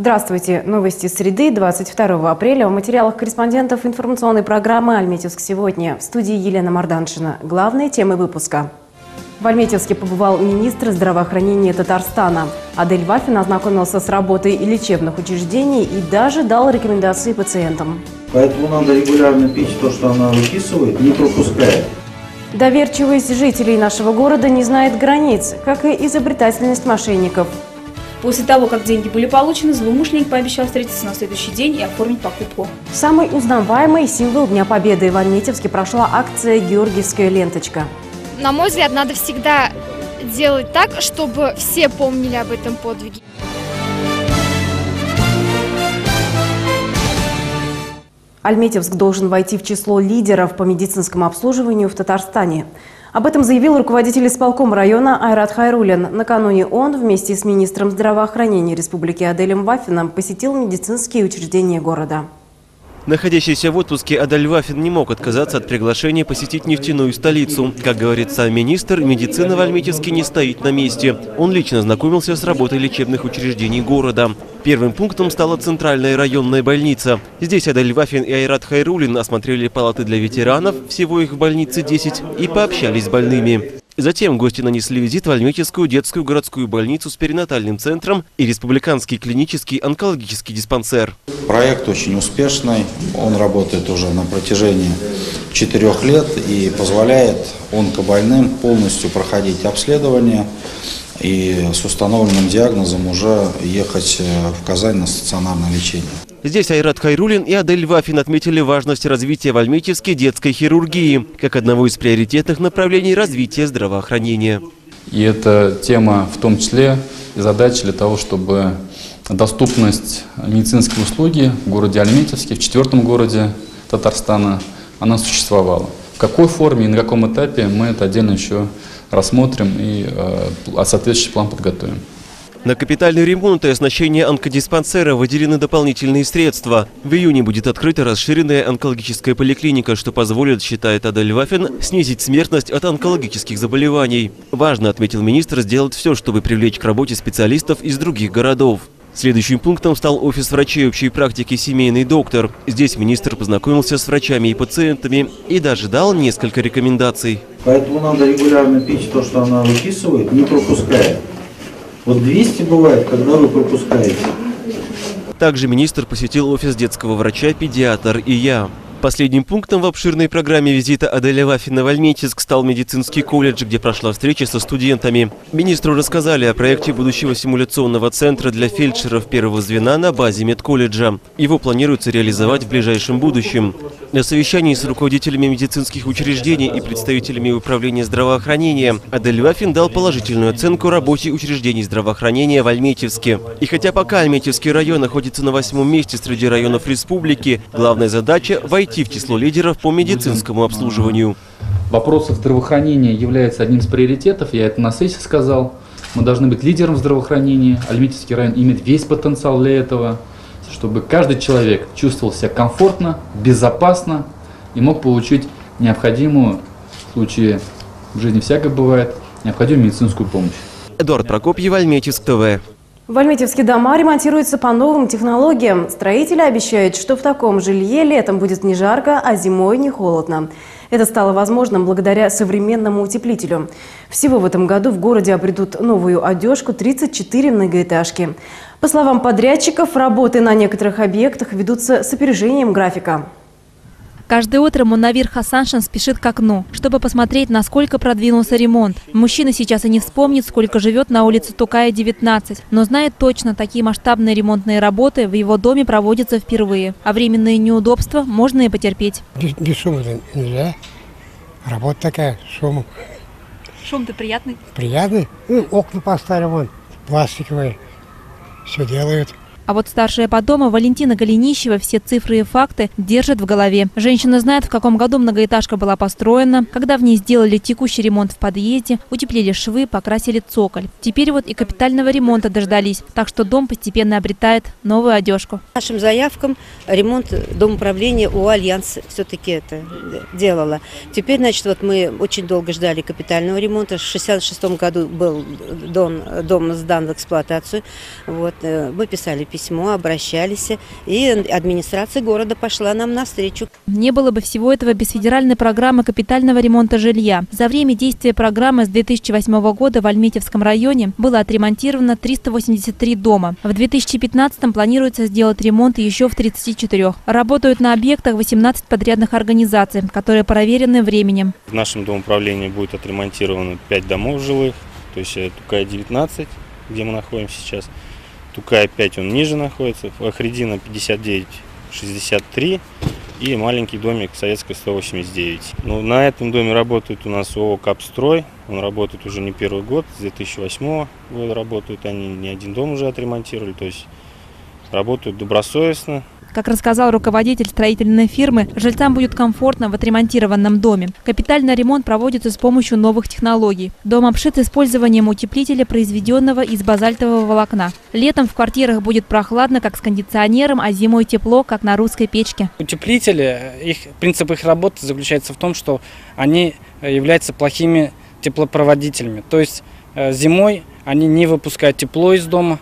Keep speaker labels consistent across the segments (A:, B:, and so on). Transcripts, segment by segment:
A: Здравствуйте! Новости среды, 22 апреля. В материалах корреспондентов информационной программы «Альметьевск сегодня». В студии Елена Марданшина. Главные темы выпуска. В Альметьевске побывал министр здравоохранения Татарстана. Адель Вафин ознакомился с работой лечебных учреждений и даже дал рекомендации пациентам.
B: Поэтому надо регулярно пить то, что она выписывает, не пропуская.
A: Доверчивость жителей нашего города не знает границ, как и изобретательность мошенников.
C: После того, как деньги были получены, злоумышленник пообещал встретиться на следующий день и оформить покупку.
A: Самый узнаваемый символ Дня Победы в Альметьевске прошла акция «Георгиевская ленточка».
D: На мой взгляд, надо всегда делать так, чтобы все помнили об этом подвиге.
A: Альметьевск должен войти в число лидеров по медицинскому обслуживанию в Татарстане. Об этом заявил руководитель исполкома района Айрат Хайрулин. Накануне он вместе с министром здравоохранения Республики Аделем Вафином посетил медицинские учреждения города.
E: Находящийся в отпуске Адель Вафин не мог отказаться от приглашения посетить нефтяную столицу. Как говорит сам министр, медицина в Альметьевске не стоит на месте. Он лично знакомился с работой лечебных учреждений города. Первым пунктом стала центральная районная больница. Здесь Адель Вафин и Айрат Хайрулин осмотрели палаты для ветеранов, всего их в больнице 10, и пообщались с больными. Затем гости нанесли визит в Альметьевскую детскую городскую больницу с перинатальным центром и республиканский клинический онкологический диспансер.
B: Проект очень успешный, он работает уже на протяжении 4 лет и позволяет онкобольным полностью проходить обследование и с установленным диагнозом уже ехать в Казань на стационарное лечение.
E: Здесь Айрат Хайрулин и Адель Вафин отметили важность развития в Альметьевске детской хирургии как одного из приоритетных направлений развития здравоохранения.
F: И эта тема в том числе и задача для того, чтобы доступность медицинской услуги в городе Альметьевске, в 4-м городе Татарстана, она существовала. В какой форме и на каком этапе мы это отдельно еще рассмотрим и соответствующий план подготовим.
E: На капитальный ремонт и оснащение онкодиспансера выделены дополнительные средства. В июне будет открыта расширенная онкологическая поликлиника, что позволит, считает Адель Вафин, снизить смертность от онкологических заболеваний. Важно, отметил министр, сделать все, чтобы привлечь к работе специалистов из других городов. Следующим пунктом стал офис врачей общей практики «Семейный доктор». Здесь министр познакомился с врачами и пациентами и даже дал несколько рекомендаций.
B: Поэтому надо регулярно пить то, что она выписывает, не пропуская. Вот 200 бывает, когда вы пропускаете.
E: Также министр посетил офис детского врача-педиатр и я. Последним пунктом в обширной программе визита Адели Вафина в Альметьевск стал медицинский колледж, где прошла встреча со студентами. Министру рассказали о проекте будущего симуляционного центра для фельдшеров первого звена на базе медколледжа. Его планируется реализовать в ближайшем будущем. На совещании с руководителями медицинских учреждений и представителями управления здравоохранения Адель Вафин дал положительную оценку работе учреждений здравоохранения в Альметьевске. И хотя пока Альметьевский район находится на 8-м месте среди районов республики, главная задача – войти в число лидеров по медицинскому обслуживанию.
F: Вопрос здравоохранения является одним из приоритетов, я это на сессии сказал. Мы должны быть лидером здравоохранения. Альметьевский район имеет весь потенциал для этого, чтобы каждый человек чувствовал себя комфортно, безопасно и мог получить необходимую, в случае в жизни всякое бывает, необходимую медицинскую помощь.
E: Эдуард Прокопьев, Альметьевск ТВ.
A: В Альметьевске дома ремонтируются по новым технологиям. Строители обещают, что в таком жилье летом будет не жарко, а зимой не холодно. Это стало возможным благодаря современному утеплителю. Всего в этом году в городе обретут новую одежку 34 многоэтажки. По словам подрядчиков, работы на некоторых объектах ведутся с опережением графика.
G: Каждое утро Мунавир Хасаншин спешит к окну, чтобы посмотреть, насколько продвинулся ремонт. Мужчина сейчас и не вспомнит, сколько живет на улице Тукая, 19, но знает точно, такие масштабные ремонтные работы в его доме проводятся впервые. А временные неудобства можно и потерпеть.
H: Без шума нельзя. Работа такая, шум.
G: Шум-то приятный?
H: Приятный. Ну, окна поставили вон, пластиковые. Все делают.
G: А вот старшая по дому Валентина Голенищева все цифры и факты держит в голове. Женщина знает, в каком году многоэтажка была построена, когда в ней сделали текущий ремонт в подъезде, утеплили швы, покрасили цоколь. Теперь вот и капитального ремонта дождались, так что дом постепенно обретает новую одежку.
I: Нашим заявкам ремонт домоуправления ООО «Альянс» все-таки это делала. Теперь, значит, вот мы очень долго ждали капитального ремонта. В 1966 году был дом сдан в эксплуатацию. Вот, мы писали письмо, обращались, и администрация города пошла нам навстречу.
G: Не было бы всего этого без федеральной программы капитального ремонта жилья. За время действия программы с 2008 года в Альметьевском районе было отремонтировано 383 дома. В 2015 планируется сделать ремонт еще в 34. Работают на объектах 18 подрядных организаций, которые проверены временем.
J: В нашем домоуправлении будет отремонтировано 5 домов жилых, то есть Тукай-19, где мы находимся сейчас. Тукай-5 он ниже находится, Фахридина 59-63 и маленький домик Советская 189. Ну, на этом доме работает у нас ООО «Капстрой». Он работает уже не первый год, с 2008 года работают они, не один дом уже отремонтировали, то есть работают добросовестно.
G: Как рассказал руководитель строительной фирмы, жильцам будет комфортно в отремонтированном доме. Капитальный ремонт проводится с помощью новых технологий. Дом обшит использованием утеплителя, произведенного из базальтового волокна. Летом в квартирах будет прохладно, как с кондиционером, а зимой тепло, как на русской печке.
K: Утеплители, принцип их работы заключается в том, что они являются плохими теплопроводителями. То есть зимой они не выпускают тепло из дома,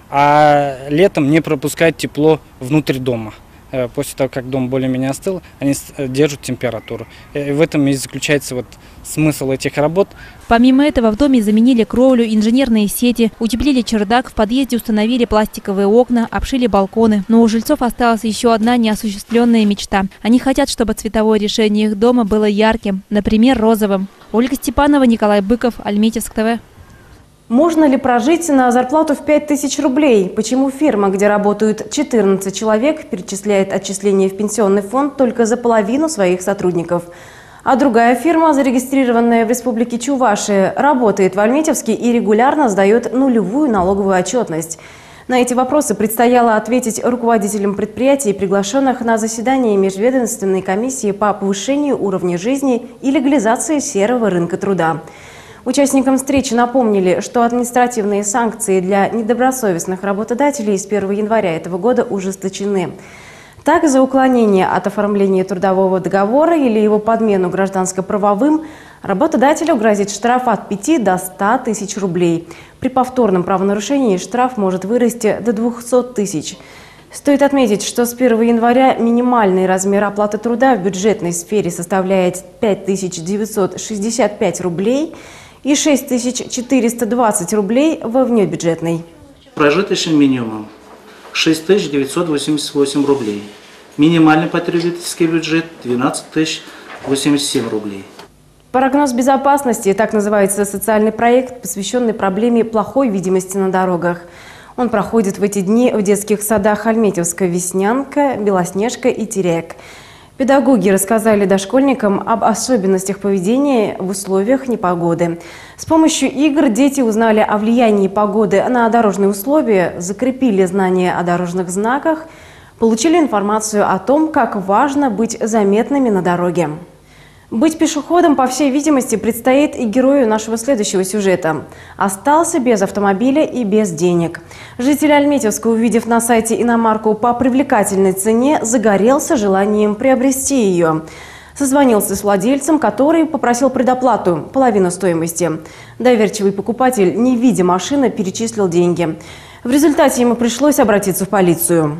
K: а летом не пропускают тепло внутрь дома. После того, как дом более-менее остыл, они держат температуру. И в этом и заключается смысл этих работ.
G: Помимо этого в доме заменили кровлю, инженерные сети, утеплили чердак, в подъезде установили пластиковые окна, обшили балконы. Но у жильцов осталась еще одна неосуществленная мечта. Они хотят, чтобы цветовое решение их дома было ярким, например, розовым. Ольга Степанова, Николай Быков, Альметьевск ТВ.
A: Можно ли прожить на зарплату в 5000 рублей? Почему фирма, где работают 14 человек, перечисляет отчисления в пенсионный фонд только за половину своих сотрудников? А другая фирма, зарегистрированная в Республике Чувашия, работает в Альметьевске и регулярно сдает нулевую налоговую отчетность. На эти вопросы предстояло ответить руководителям предприятий, приглашенных на заседание Межведомственной комиссии по повышению уровня жизни и легализации серого рынка труда. Участникам встречи напомнили, что административные санкции для недобросовестных работодателей с 1 января этого года ужесточены. Так, за уклонение от оформления трудового договора или его подмену гражданско-правовым работодателю грозит штраф от 5 до 100 тысяч рублей. При повторном правонарушении штраф может вырасти до 200 тысяч. Стоит отметить, что с 1 января минимальный размер оплаты труда в бюджетной сфере составляет 5965 рублей и 6420 рублей во внебюджетной.
L: Прожиточный минимум 6988 рублей. Минимальный потребительский бюджет 12087 рублей.
A: Прогноз безопасности – так называется социальный проект, посвященный проблеме плохой видимости на дорогах. Он проходит в эти дни в детских садах Альметьевска Веснянка, Белоснежка и Терек. Педагоги рассказали дошкольникам об особенностях поведения в условиях непогоды. С помощью игр дети узнали о влиянии погоды на дорожные условия, закрепили знания о дорожных знаках, получили информацию о том, как важно быть заметными на дороге. Быть пешеходом, по всей видимости, предстоит и герою нашего следующего сюжета. Остался без автомобиля и без денег. Житель Альметьевска, увидев на сайте иномарку по привлекательной цене, загорелся желанием приобрести ее. Созвонился с владельцем, который попросил предоплату, половину стоимости. Доверчивый покупатель, не видя машины, перечислил деньги. В результате ему пришлось обратиться в полицию.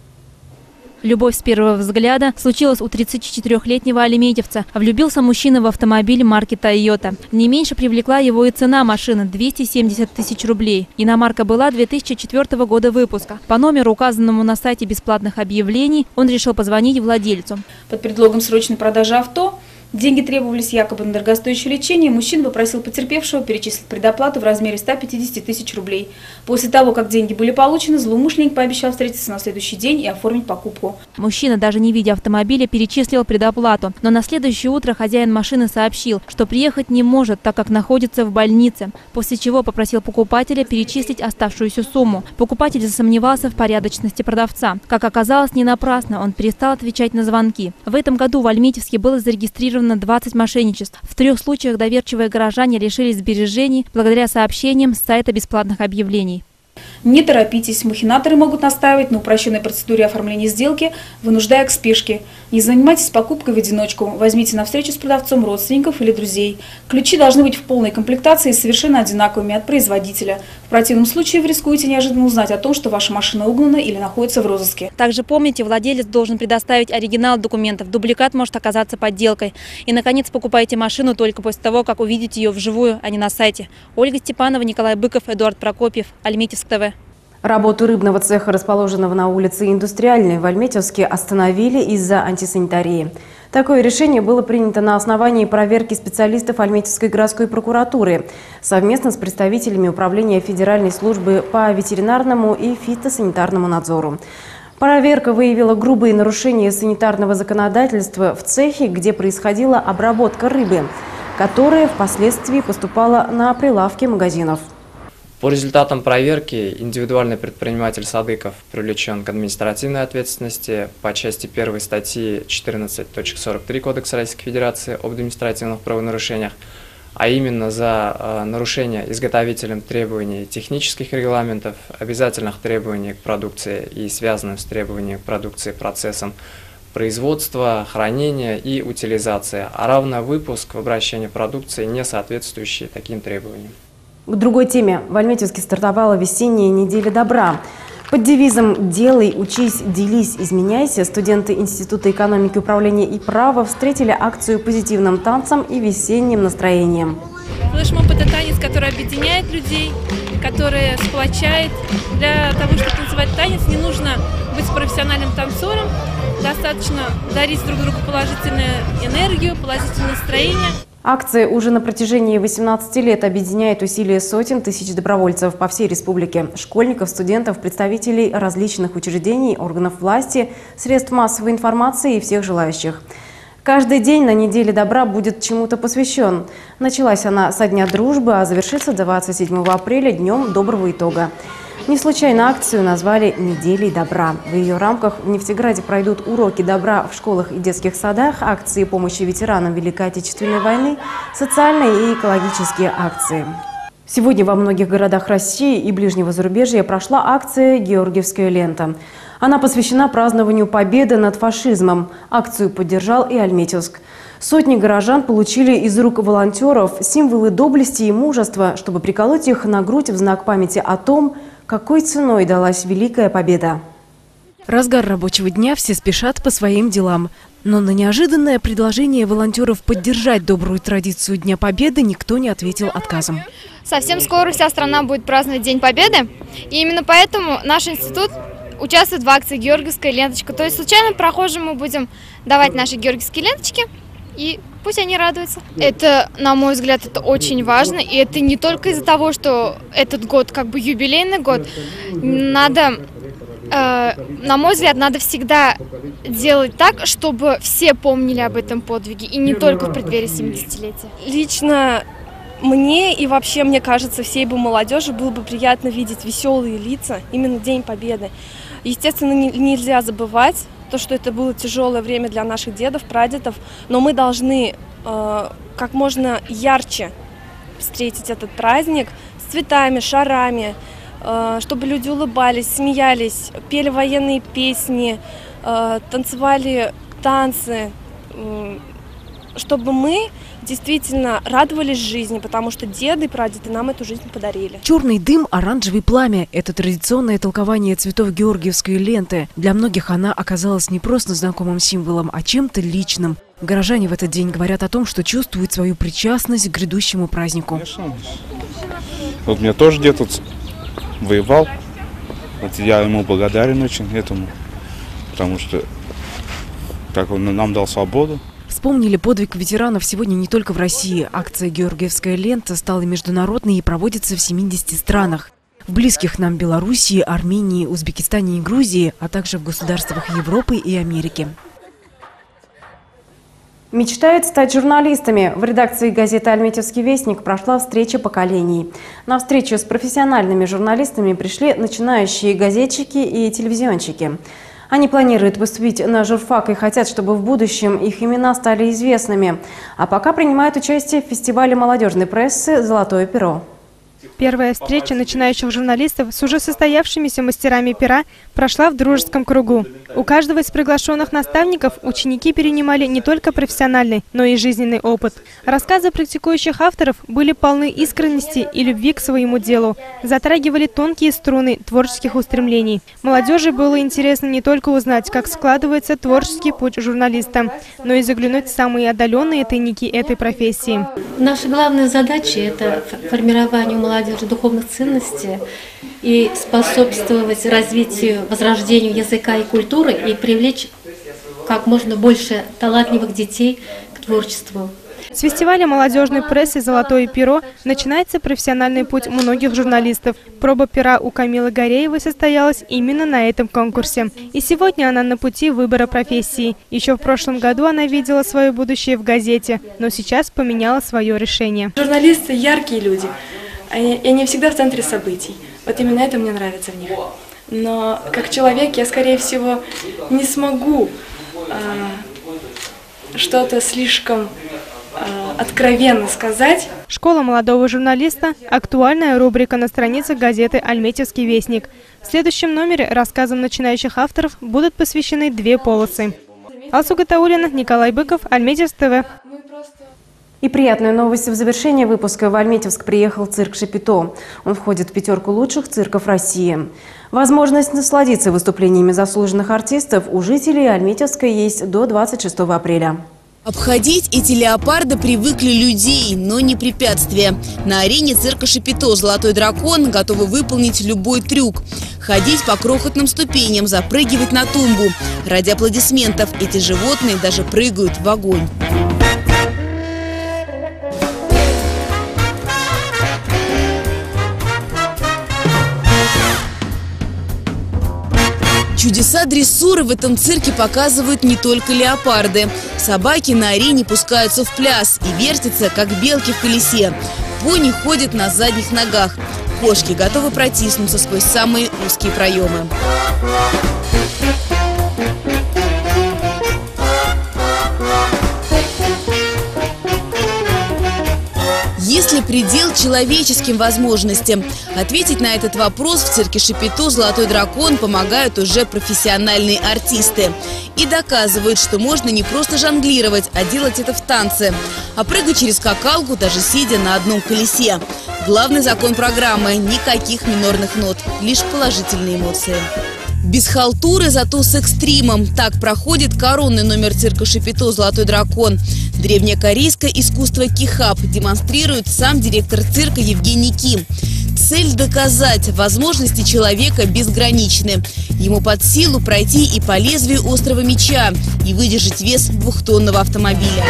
G: Любовь с первого взгляда случилась у 34-летнего альметьевца. Влюбился мужчина в автомобиль марки Toyota. Не меньше привлекла его и цена машины – 270 тысяч рублей. Иномарка была 2004 года выпуска. По номеру, указанному на сайте бесплатных объявлений, он решил позвонить владельцу.
C: Под предлогом срочной продажи авто деньги требовались якобы на дорогостоящее лечение. Мужчина попросил потерпевшего перечислить предоплату в размере 150 тысяч рублей. После того, как деньги были получены, злоумышленник пообещал встретиться на следующий день и оформить покупку.
G: Мужчина, даже не видя автомобиля, перечислил предоплату. Но на следующее утро хозяин машины сообщил, что приехать не может, так как находится в больнице. После чего попросил покупателя перечислить оставшуюся сумму. Покупатель засомневался в порядочности продавца. Как оказалось, не напрасно, он перестал отвечать на звонки. В этом году в Альметьевске было зарегистрировано 20 мошенничеств. В 3 случаях доверчивые горожане лишились сбережений благодаря сообщениям с сайта бесплатных объявлений.
C: Не торопитесь, махинаторы могут настаивать на упрощенной процедуре оформления сделки, вынуждая к спешке. Не занимайтесь покупкой в одиночку, возьмите на встречу с продавцом родственников или друзей. Ключи должны быть в полной комплектации и совершенно одинаковыми от производителя. В В противном случае вы рискуете неожиданно узнать о том, что ваша машина угнана или находится в розыске.
G: Также помните, владелец должен предоставить оригинал документов. Дубликат может оказаться подделкой. И, наконец, покупайте машину только после того, как увидите ее вживую, а не на сайте. Ольга Степанова, Николай Быков, Эдуард Прокопьев, Альметьевск ТВ.
A: Работу рыбного цеха, расположенного на улице Индустриальной в Альметьевске, остановили из-за антисанитарии. Такое решение было принято на основании проверки специалистов Альметьевской городской прокуратуры совместно с представителями Управления Федеральной службы по ветеринарному и фитосанитарному надзору. Проверка выявила грубые нарушения санитарного законодательства в цехе, где происходила обработка рыбы, которая впоследствии поступала на прилавки магазинов.
M: По результатам проверки индивидуальный предприниматель Садыков привлечен к административной ответственности по части 1 статьи 14.43 Кодекса Российской Федерации об административных правонарушениях, а именно за нарушение изготовителем требований технических регламентов, обязательных требований к продукции и связанным с требованием к продукции процессом производства, хранения и утилизации, а равно выпуск в обращение продукции, не соответствующей таким требованиям.
A: К другой теме. В Альметьевске стартовала весенняя неделя добра. Под девизом «Делай, учись, делись, изменяйся» студенты Института экономики, управления и права встретили акцию позитивным танцем и весенним настроением.
N: Флешмоб – это танец, который объединяет людей, который сплочает. Для того, чтобы танцевать танец, не нужно быть профессиональным танцором. Достаточно дарить друг другу положительную энергию, положительное настроение.
A: Акция уже на протяжении 18 лет объединяет усилия сотен тысяч добровольцев по всей республике. Школьников, студентов, представителей различных учреждений, органов власти, средств массовой информации и всех желающих. Каждый день на неделе добра будет чему-то посвящен. Началась она со Дня дружбы, а завершится 27 апреля Днем доброго итога. Не случайно акцию назвали «Неделей добра». В ее рамках в Нефтеграде пройдут уроки добра в школах и детских садах, акции помощи ветеранам Великой Отечественной войны, социальные и экологические акции. Сегодня во многих городах России и ближнего зарубежья прошла акция «Георгиевская лента». Она посвящена празднованию победы над фашизмом. Акцию поддержал и Альметьевск. Сотни горожан получили из рук волонтеров символы доблести и мужества, чтобы приколоть их на грудь в знак памяти о том, какой ценой далась Великая Победа.
O: Разгар рабочего дня, все спешат по своим делам. Но на неожиданное предложение волонтеров поддержать добрую традицию Дня Победы никто не ответил отказом.
D: Совсем скоро вся страна будет праздновать День Победы. И именно поэтому наш институт участвует в акции «Георгиевская ленточка». То есть случайно прохожим мы будем давать наши георгиевские ленточки, и пусть они радуются. Это, на мой взгляд, это очень важно. И это не только из-за того, что этот год как бы юбилейный год. Надо, на мой взгляд, надо всегда делать так, чтобы все помнили об этом подвиге. И не только в преддверии 70-летия.
P: Лично мне и вообще, мне кажется, всей бы молодежи было бы приятно видеть веселые лица именно в День Победы. Естественно, нельзя забывать то, что это было тяжелое время для наших дедов, прадедов, но мы должны как можно ярче встретить этот праздник с цветами, шарами, чтобы люди улыбались, смеялись, пели военные песни, танцевали танцы, чтобы мы действительно радовались жизни, потому что деды и прадеды нам эту жизнь подарили.
O: Черный дым, оранжевый пламя – это традиционное толкование цветов Георгиевской ленты. Для многих она оказалась не просто знакомым символом, а чем-то личным. Горожане в этот день говорят о том, что чувствуют свою причастность к грядущему празднику.
Q: Конечно. Вот у меня тоже дед тут воевал. Вот я ему благодарен очень этому, потому что как он нам дал свободу.
O: Вспомнили подвиг ветеранов сегодня не только в России. Акция «Георгиевская лента» стала международной и проводится в 70 странах. В близких нам Белоруссии, Армении, Узбекистане и Грузии, а также в государствах Европы и Америки.
A: Мечтают стать журналистами. В редакции газеты «Альметьевский вестник» прошла встреча поколений. На встречу с профессиональными журналистами пришли начинающие газетчики и телевизионщики. Они планируют поступить на журфак и хотят, чтобы в будущем их имена стали известными. А пока принимают участие в фестивале молодежной прессы «Золотое перо».
R: Первая встреча начинающих журналистов с уже состоявшимися мастерами пера прошла в дружеском кругу. У каждого из приглашенных наставников ученики перенимали не только профессиональный, но и жизненный опыт. Рассказы практикующих авторов были полны искренности и любви к своему делу, затрагивали тонкие струны творческих устремлений. Молодежи было интересно не только узнать, как складывается творческий путь журналиста, но и заглянуть в самые отдаленные тайники этой профессии.
S: Наша главная задача – это формирование у молодежи духовных ценностей и способствовать развитию, возрождению языка и культуры и привлечь как можно больше талантливых детей к творчеству.
R: С фестиваля молодежной прессы «Золотое перо» начинается профессиональный путь многих журналистов. Проба пера у Камилы Гореевой состоялась именно на этом конкурсе. И сегодня она на пути выбора профессии. Еще в прошлом году она видела свое будущее в газете, но сейчас поменяла свое решение.
T: Журналисты – яркие люди, и они всегда в центре событий. Вот именно это мне нравится в них. Но как человек я, скорее всего, не смогу что-то слишком откровенно сказать.
R: «Школа молодого журналиста» – актуальная рубрика на странице газеты «Альметьевский вестник». В следующем номере рассказам начинающих авторов будут посвящены 2 полосы. Алсу Гатауллина, Николай Быков, Альметьевск ТВ.
A: И приятную новость в завершение выпуска. В Альметьевск приехал цирк «Шапито». Он входит в 5 лучших цирков России. Возможность насладиться выступлениями заслуженных артистов у жителей Альметьевска есть до 26 апреля.
U: Обходить эти леопарды привыкли людей, но не препятствия. На арене цирка «Шапито» «Золотой дракон» готовы выполнить любой трюк. Ходить по крохотным ступеням, запрыгивать на тумбу. Ради аплодисментов эти животные даже прыгают в огонь. Чудеса дрессуры в этом цирке показывают не только леопарды. Собаки на арене пускаются в пляс и вертятся, как белки в колесе. Пони ходят на задних ногах. Кошки готовы протиснуться сквозь самые узкие проемы. Есть ли предел человеческим возможностям? Ответить на этот вопрос в цирке «Шапито» «Золотой дракон» помогают уже профессиональные артисты. И доказывают, что можно не просто жонглировать, а делать это в танце. А прыгать через скакалку, даже сидя на одном колесе. Главный закон программы – никаких минорных нот, лишь положительные эмоции. Без халтуры, зато с экстримом. Так проходит коронный номер цирка «Шапито» «Золотой дракон». Древнекорейское искусство кихап демонстрирует сам директор цирка Евгений Ким. Цель – доказать, возможности человека безграничны. Ему под силу пройти и по лезвию острого меча, и выдержать вес 2-тонного автомобиля.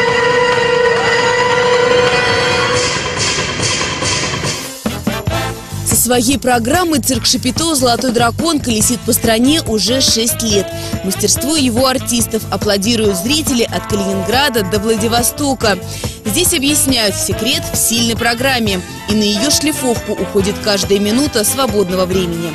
U: Своей программой цирк «Шапито» «Золотой дракон» колесит по стране уже 6 лет. Мастерству его артистов аплодируют зрители от Калининграда до Владивостока. Здесь объясняют секрет в сильной программе. И на ее шлифовку уходит каждая минута свободного времени.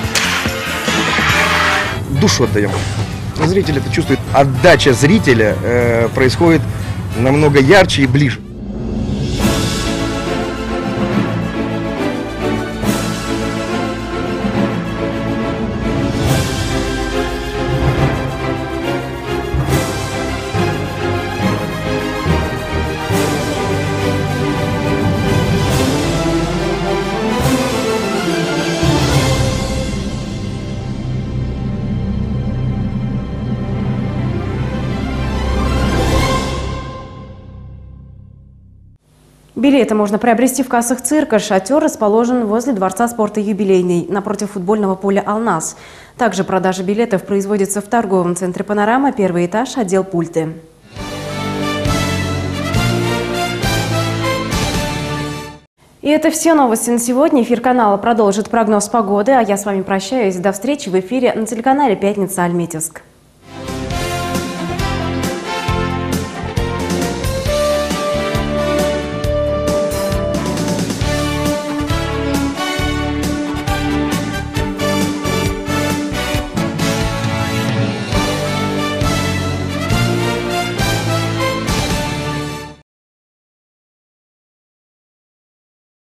V: Душу отдаем. Зритель это чувствует. Отдача зрителя происходит намного ярче и ближе.
A: Билеты можно приобрести в кассах цирка. Шатер расположен возле Дворца спорта «Юбилейный», напротив футбольного поля «Алнас». Также продажа билетов производится в торговом центре «Панорама», 1-й этаж, отдел «Пульты». И это все новости на сегодня. Эфир канала продолжит прогноз погоды, а я с вами прощаюсь. До встречи в эфире на телеканале «Пятница Альметьевск».